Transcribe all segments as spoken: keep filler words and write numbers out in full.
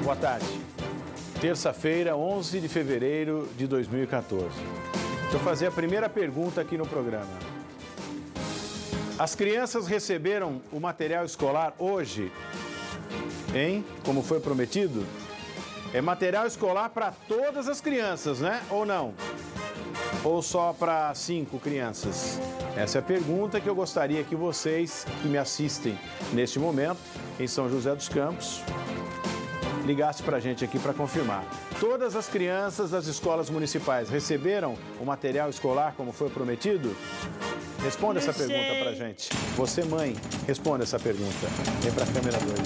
Boa tarde. Terça-feira, onze de fevereiro de dois mil e quatorze. Deixa eu fazer a primeira pergunta aqui no programa. As crianças receberam o material escolar hoje, hein? Como foi prometido? É material escolar para todas as crianças, né? Ou não? Ou só para cinco crianças? Essa é a pergunta que eu gostaria que vocês que me assistem neste momento, em São José dos Campos, ligasse para a gente aqui para confirmar. Todas as crianças das escolas municipais receberam o material escolar como foi prometido? Responda essa pergunta para a gente. Você, mãe, responda essa pergunta. Vem para a câmera dois.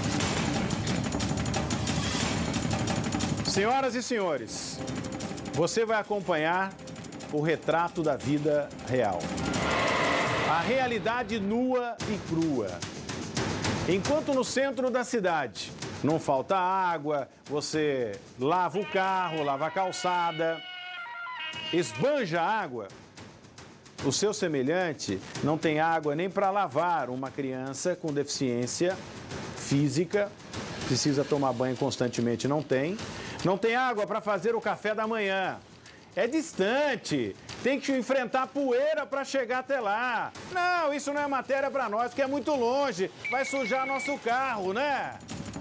Senhoras e senhores, você vai acompanhar o retrato da vida real. A realidade nua e crua. Enquanto no centro da cidade não falta água, você lava o carro, lava a calçada, esbanja a água, o seu semelhante não tem água nem para lavar uma criança com deficiência física, precisa tomar banho constantemente, não tem. Não tem água para fazer o café da manhã. É distante, tem que enfrentar poeira para chegar até lá. Não, isso não é matéria para nós, porque é muito longe, vai sujar nosso carro, né?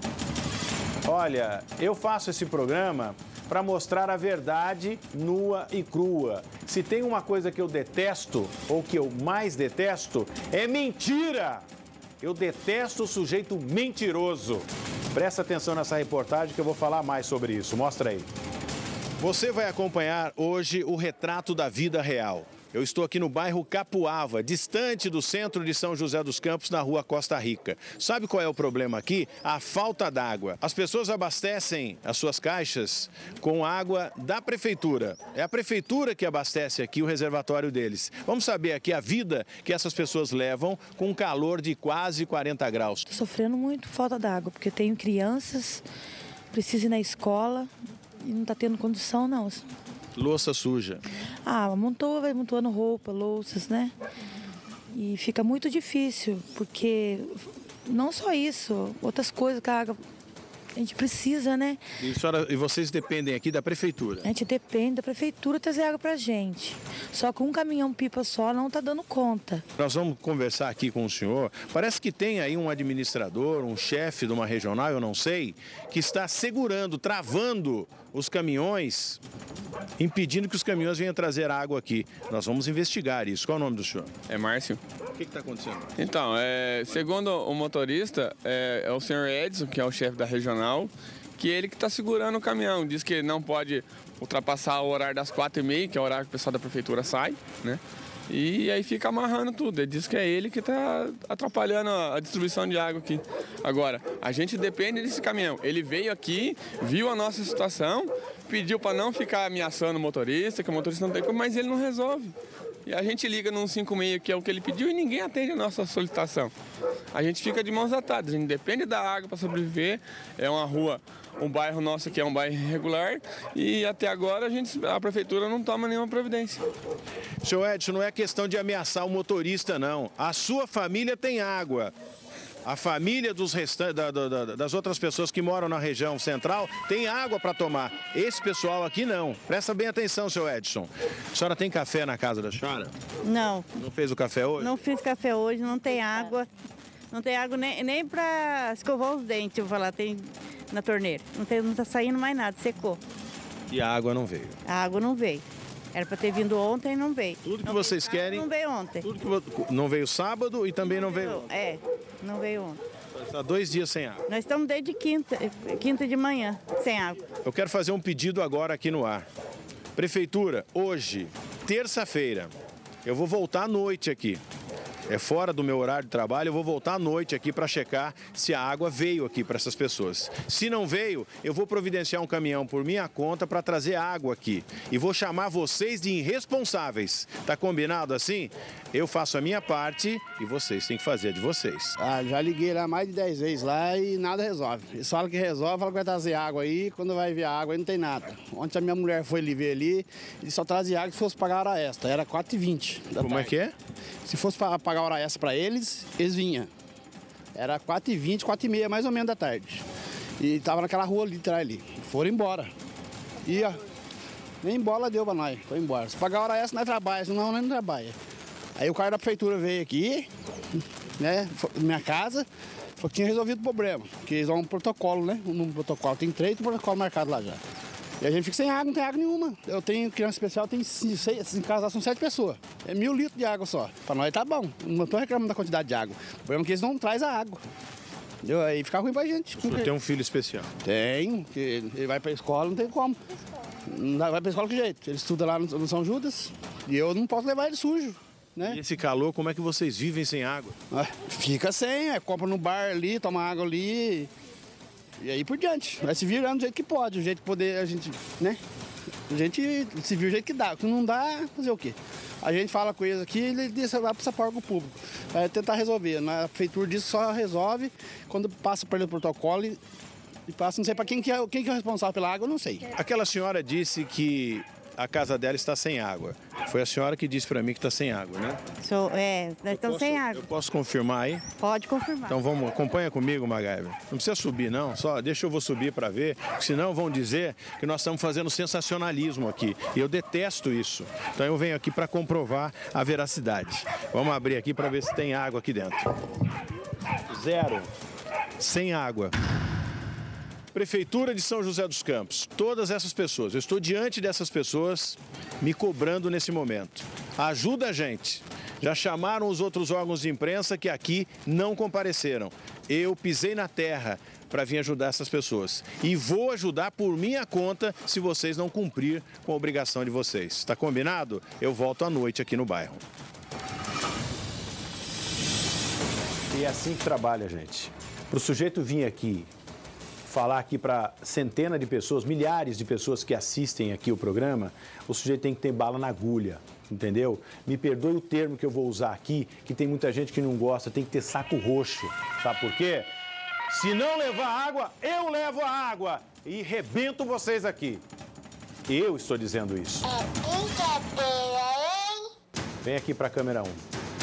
Olha, eu faço esse programa para mostrar a verdade nua e crua. Se tem uma coisa que eu detesto, ou que eu mais detesto, é mentira! Eu detesto o sujeito mentiroso. Presta atenção nessa reportagem que eu vou falar mais sobre isso. Mostra aí. Você vai acompanhar hoje o retrato da vida real. Eu estou aqui no bairro Capuava, distante do centro de São José dos Campos, na rua Costa Rica. Sabe qual é o problema aqui? A falta d'água. As pessoas abastecem as suas caixas com água da prefeitura. É a prefeitura que abastece aqui o reservatório deles. Vamos saber aqui a vida que essas pessoas levam com um calor de quase quarenta graus. Estou sofrendo muito falta d'água, porque eu tenho crianças, preciso ir na escola e não está tendo condição, não. Louça suja. Ah, amontoa, vai amontoando roupa, louças, né? E fica muito difícil, porque não só isso, outras coisas que a água a gente precisa, né? E, senhora, e vocês dependem aqui da prefeitura? A gente depende da prefeitura trazer água pra gente. Só que um caminhão pipa só não tá dando conta. Nós vamos conversar aqui com o senhor. Parece que tem aí um administrador, um chefe de uma regional, eu não sei, que está segurando, travando os caminhões, impedindo que os caminhões venham trazer água aqui. Nós vamos investigar isso. Qual é o nome do senhor? É Márcio. O que está acontecendo? Então, é, segundo o motorista, é, é o senhor Edson, que é o chefe da regional, que é ele que está segurando o caminhão. Diz que não pode ultrapassar o horário das quatro e meia, que é o horário que o pessoal da prefeitura sai, né? E aí fica amarrando tudo. Ele diz que é ele que está atrapalhando a distribuição de água aqui. Agora, a gente depende desse caminhão. Ele veio aqui, viu a nossa situação, pediu para não ficar ameaçando o motorista, que o motorista não tem como, mas ele não resolve. E a gente liga no cento e cinquenta e seis, que é o que ele pediu, e ninguém atende a nossa solicitação. A gente fica de mãos atadas, a gente depende da água para sobreviver. É uma rua, um bairro nosso que é um bairro irregular, e até agora a, gente, a prefeitura não toma nenhuma providência. Senhor Edson, não é questão de ameaçar o motorista, não. A sua família tem água. A família dos restan... da, da, da, das outras pessoas que moram na região central tem água para tomar. Esse pessoal aqui não. Presta bem atenção, senhor Edson. A senhora tem café na casa da senhora? Não. Não fez o café hoje? Não fiz café hoje, não tem água. Não tem água nem, nem para escovar os dentes, eu vou falar, tem na torneira. Não, tem, não tá saindo mais nada, secou. E a água não veio? A água não veio. Era para ter vindo ontem e não veio. Tudo que não vocês veio, querem... Não veio ontem. Tudo que não veio sábado e também não, não veio... veio ontem. É, não veio ontem. Está dois dias sem água. Nós estamos desde quinta, quinta de manhã, sem água. Eu quero fazer um pedido agora aqui no ar. Prefeitura, hoje, terça-feira, eu vou voltar à noite aqui. É fora do meu horário de trabalho, eu vou voltar à noite aqui para checar se a água veio aqui para essas pessoas. Se não veio, eu vou providenciar um caminhão por minha conta para trazer água aqui. E vou chamar vocês de irresponsáveis. Tá combinado assim? Eu faço a minha parte e vocês têm que fazer a de vocês. Ah, já liguei lá mais de dez vezes lá e nada resolve. Eles falam que resolve, falam que vai trazer água aí, quando vai ver a água aí não tem nada. Ontem a minha mulher foi ali ver ali, eles só trazia água se fosse pagar a hora extra, era quatro e vinte da Como tarde. é que é? Se fosse pagar a hora extra para eles, eles vinham. Era quatro e vinte, quatro e meia mais ou menos da tarde. E tava naquela rua ali atrás ali. Foram embora. E ó, nem bola deu pra nós, foi embora. Se pagar a hora essa, nós trabalhamos, senão nós não trabalha. Aí o cara da prefeitura veio aqui, né, na minha casa, falou que tinha resolvido o problema. Porque eles dão um protocolo, né? Um protocolo, tem três protocolos marcados lá já. E a gente fica sem água, não tem água nenhuma. Eu tenho criança especial, tem seis, em casa são sete pessoas. É mil litros de água só. Pra nós tá bom. Não tô reclamando da quantidade de água. O problema é que eles não trazem a água. Entendeu? Aí fica ruim pra gente. O senhor tem um filho especial? Tenho, que ele vai pra escola, não tem como. Não vai pra escola que jeito. Ele estuda lá no São Judas e eu não posso levar ele sujo. Né? E esse calor, como é que vocês vivem sem água? Ah, fica sem, é, compra no bar ali, toma água ali. E aí por diante, vai se virando do jeito que pode, o jeito que poder a gente, né? A gente se vira do jeito que dá, se não dá, fazer o quê? A gente fala com eles aqui, ele diz, vai para essa o público, vai tentar resolver. Na prefeitura diz que só resolve quando passa pelo protocolo e, e passa, não sei para quem, que é, quem que é o responsável pela água, eu não sei. Aquela senhora disse que a casa dela está sem água. Foi a senhora que disse para mim que está sem água, né? Sou, é, nós estamos sem água. Eu posso confirmar aí? Pode confirmar. Então vamos, acompanha comigo, MacGyver. Não precisa subir não, só deixa eu vou subir para ver, senão vão dizer que nós estamos fazendo sensacionalismo aqui. E eu detesto isso. Então eu venho aqui para comprovar a veracidade. Vamos abrir aqui para ver se tem água aqui dentro. Zero. Sem água. Prefeitura de São José dos Campos, todas essas pessoas, eu estou diante dessas pessoas me cobrando nesse momento. Ajuda a gente. Já chamaram os outros órgãos de imprensa que aqui não compareceram. Eu pisei na terra para vir ajudar essas pessoas. E vou ajudar por minha conta se vocês não cumprir com a obrigação de vocês. Está combinado? Eu volto à noite aqui no bairro. E é assim que trabalha, gente. Para o sujeito vir aqui falar aqui para centenas de pessoas, milhares de pessoas que assistem aqui o programa, o sujeito tem que ter bala na agulha, entendeu? Me perdoe o termo que eu vou usar aqui, que tem muita gente que não gosta, tem que ter saco roxo, sabe por quê? Se não levar água, eu levo a água e rebento vocês aqui. Eu estou dizendo isso. É brincadeira, hein? Vem aqui para a câmera um.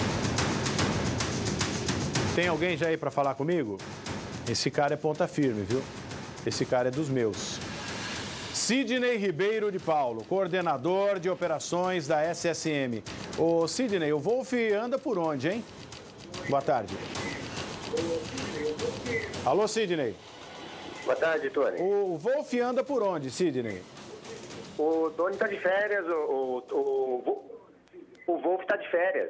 Tem alguém já aí para falar comigo? Esse cara é ponta firme, viu? Esse cara é dos meus. Sidney Ribeiro de Paulo, coordenador de operações da S S M. Ô, Sidney, o Wolf anda por onde, hein? Boa tarde. Alô, Sidney. Boa tarde, Tony. O Wolf anda por onde, Sidney? O Tony está de férias, o, o, o, o Wolf está de férias.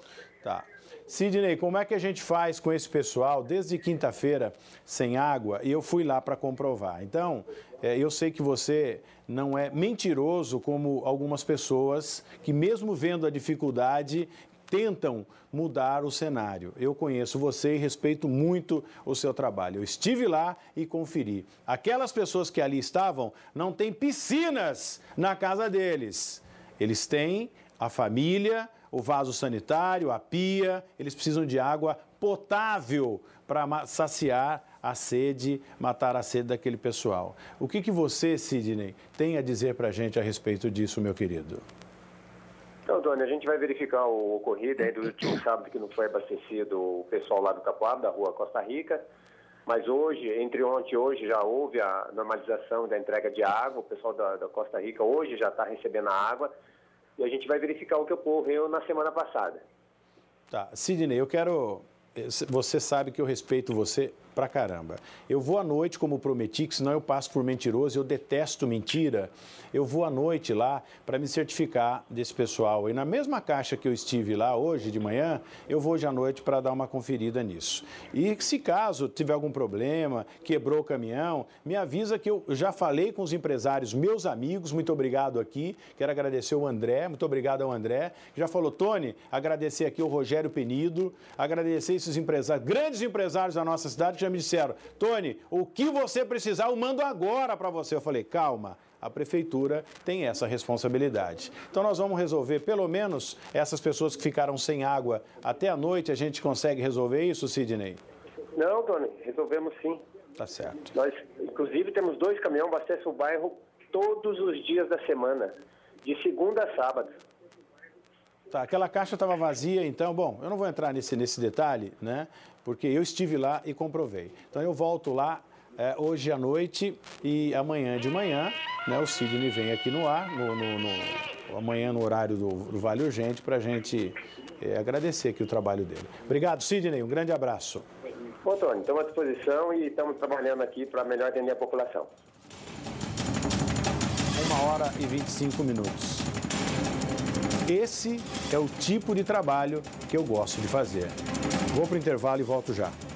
Tá. Sidney, como é que a gente faz com esse pessoal desde quinta-feira sem água? E eu fui lá para comprovar. Então, é, eu sei que você não é mentiroso como algumas pessoas que, mesmo vendo a dificuldade, tentam mudar o cenário. Eu conheço você e respeito muito o seu trabalho. Eu estive lá e conferi. Aquelas pessoas que ali estavam não têm piscinas na casa deles. Eles têm a família, o vaso sanitário, a pia, eles precisam de água potável para saciar a sede, matar a sede daquele pessoal. O que, que você, Sidney, tem a dizer para a gente a respeito disso, meu querido? Então, Tony, a gente vai verificar o ocorrido aí do último sábado que não foi abastecido o pessoal lá do Capoab, da rua Costa Rica. Mas hoje, entre ontem e hoje, já houve a normalização da entrega de água. O pessoal da, da Costa Rica hoje já está recebendo a água. E a gente vai verificar o que ocorreu na semana passada. Tá. Sidney, eu quero... Você sabe que eu respeito você pra caramba. Eu vou à noite, como prometi, que senão eu passo por mentiroso, eu detesto mentira. Eu vou à noite lá para me certificar desse pessoal. E na mesma caixa que eu estive lá hoje de manhã, eu vou hoje à noite para dar uma conferida nisso. E se caso tiver algum problema, quebrou o caminhão, me avisa que eu já falei com os empresários, meus amigos, muito obrigado aqui. Quero agradecer o André, muito obrigado ao André. Já falou, Tony, agradecer aqui o Rogério Penido, agradecer esses empresários, grandes empresários da nossa cidade, que já me disseram, Tony, o que você precisar, eu mando agora para você. Eu falei, calma, a prefeitura tem essa responsabilidade. Então nós vamos resolver, pelo menos, essas pessoas que ficaram sem água até a noite, a gente consegue resolver isso, Sidney? Não, Tony, resolvemos sim. Tá certo. Nós, inclusive, temos dois caminhões que abastecem o bairro todos os dias da semana, de segunda a sábado. Tá, aquela caixa estava vazia, então, bom, eu não vou entrar nesse, nesse detalhe, né? Porque eu estive lá e comprovei. Então eu volto lá é, hoje à noite e amanhã de manhã, né, o Sidney vem aqui no ar, no, no, no, amanhã no horário do, do Vale Urgente, para a gente é, agradecer aqui o trabalho dele. Obrigado, Sidney, um grande abraço. Bom, Tony, estamos à disposição e estamos trabalhando aqui para melhor atender a população. Uma hora e vinte e cinco minutos. Esse é o tipo de trabalho que eu gosto de fazer. Vou para o intervalo e volto já.